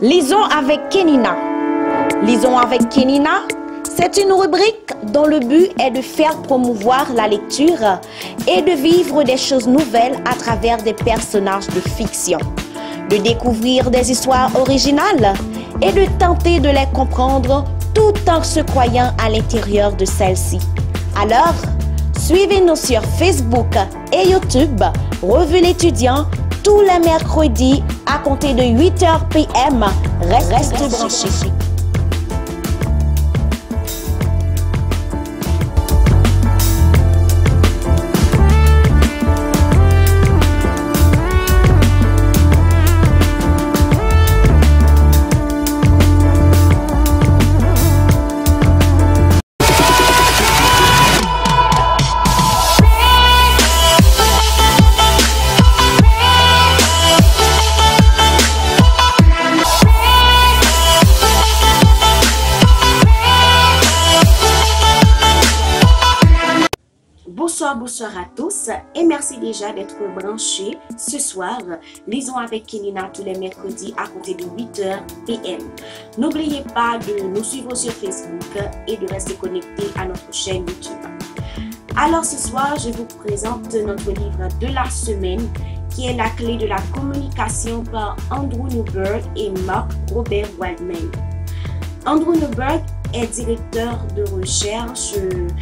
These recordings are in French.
Lisons avec Kenina. Lisons avec Kenina, c'est une rubrique dont le but est de faire promouvoir la lecture et de vivre des choses nouvelles à travers des personnages de fiction, de découvrir des histoires originales et de tenter de les comprendre tout en se croyant à l'intérieur de celles-ci. Alors, suivez-nous sur Facebook et YouTube, Revue l'étudiant, tous les mercredis à compter de 8h PM. Reste branché. Bonsoir à tous et merci déjà d'être branchés ce soir. Lisons avec Kenina tous les mercredis à compter de 8h PM. N'oubliez pas de nous suivre sur Facebook et de rester connectés à notre chaîne YouTube. Alors ce soir, je vous présente notre livre de la semaine qui est La clé de la communication par Andrew Newberg et Mark Robert Waldman. Andrew Newberg est directeur de recherche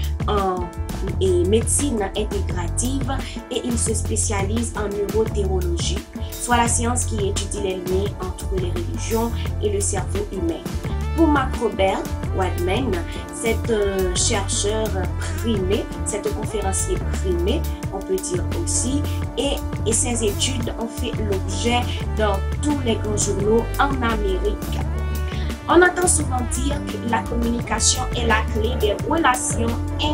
en médecine intégrative et il se spécialise en neurothéologie, soit la science qui étudie les liens entre les religions et le cerveau humain. Pour Mark Robert Waldman, c'est un chercheur primé, c'est un conférencier primé, on peut dire aussi, et ses études ont fait l'objet dans tous les grands journaux en Amérique. On entend souvent dire que la communication est la clé des relations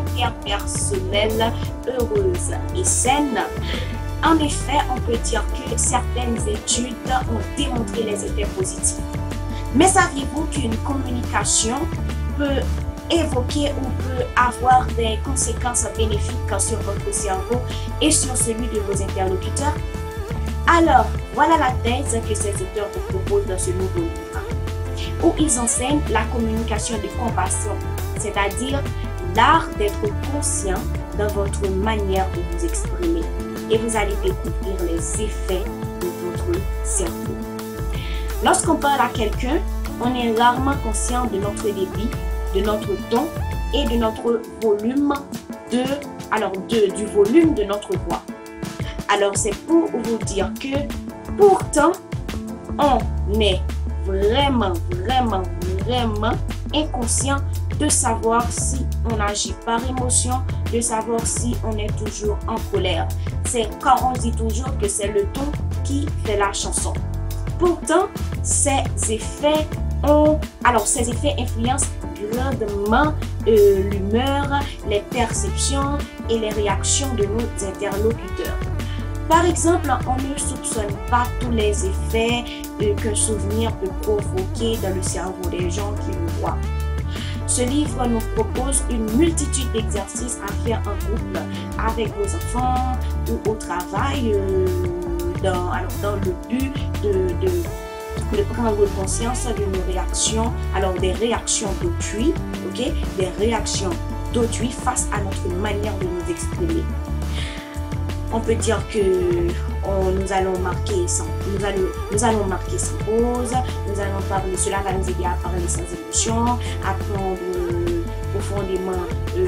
interpersonnelles heureuses et saines. En effet, on peut dire que certaines études ont démontré les effets positifs. Mais saviez-vous qu'une communication peut évoquer ou peut avoir des conséquences bénéfiques sur votre cerveau et sur celui de vos interlocuteurs? Alors, voilà la thèse que ces auteurs vous proposent dans ce nouveau livre, où ils enseignent la communication de compassion, c'est-à-dire l'art d'être conscient dans votre manière de vous exprimer. Et vous allez découvrir les effets de votre cerveau. Lorsqu'on parle à quelqu'un, on est rarement conscient de notre débit, de notre ton et de notre volume du volume de notre voix. Alors c'est pour vous dire que pourtant, on est vraiment inconscient de savoir si on agit par émotion, de savoir si on est toujours en colère. C'est quand on dit toujours que c'est le ton qui fait la chanson. Pourtant, ces effets influencent grandement l'humeur, les perceptions et les réactions de nos interlocuteurs. Par exemple, on ne soupçonne pas tous les effets qu'un souvenir peut provoquer dans le cerveau des gens qui le voient. Ce livre nous propose une multitude d'exercices à faire en couple avec vos enfants ou au travail dans le but de prendre conscience de nos réactions, des réactions d'autrui, des réactions d'autrui face à notre manière de nous exprimer. On peut dire que nous allons marquer sans pause, cela va nous aider à parler sans émotion, à prendre profondément,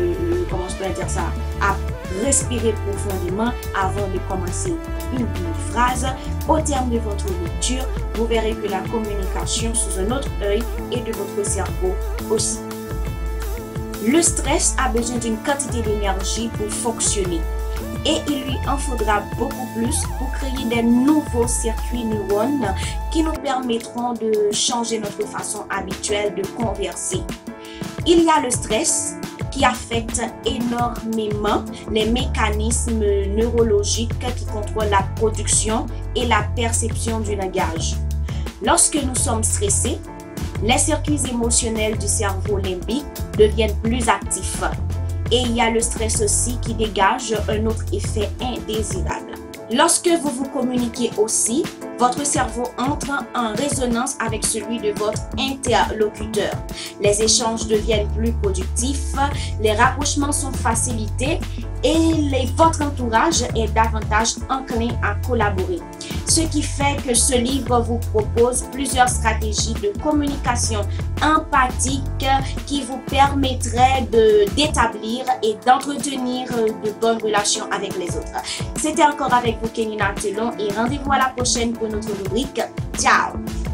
à respirer profondément avant de commencer une phrase. Au terme de votre lecture, vous verrez que la communication sous un autre œil et de votre cerveau aussi. Le stress a besoin d'une quantité d'énergie pour fonctionner. Et il lui en faudra beaucoup plus pour créer des nouveaux circuits neurones qui nous permettront de changer notre façon habituelle de converser. Il y a le stress qui affecte énormément les mécanismes neurologiques qui contrôlent la production et la perception du langage. Lorsque nous sommes stressés, les circuits émotionnels du cerveau limbique deviennent plus actifs. Et il y a le stress aussi qui dégage un autre effet indésirable. Lorsque vous vous communiquez aussi, votre cerveau entre en résonance avec celui de votre interlocuteur. Les échanges deviennent plus productifs, les rapprochements sont facilités et votre entourage est davantage enclin à collaborer. Ce qui fait que ce livre vous propose plusieurs stratégies de communication empathique qui vous permettraient d'établir et d'entretenir de bonnes relations avec les autres. C'était encore avec vous Kenina Telon et rendez-vous à la prochaine pour notre rubrique. Ciao!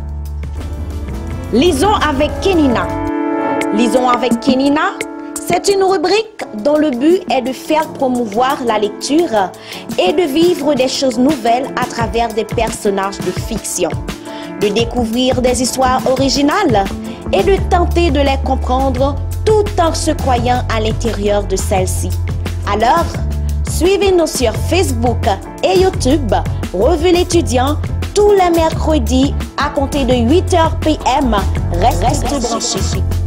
Lisons avec Kenina. Lisons avec Kenina, c'est une rubrique dont le but est de faire promouvoir la lecture et de vivre des choses nouvelles à travers des personnages de fiction, de découvrir des histoires originales et de tenter de les comprendre tout en se croyant à l'intérieur de celles-ci. Alors, suivez-nous sur Facebook et YouTube, Revue l'étudiant, tous les mercredis à compter de 8h PM. Reste branché.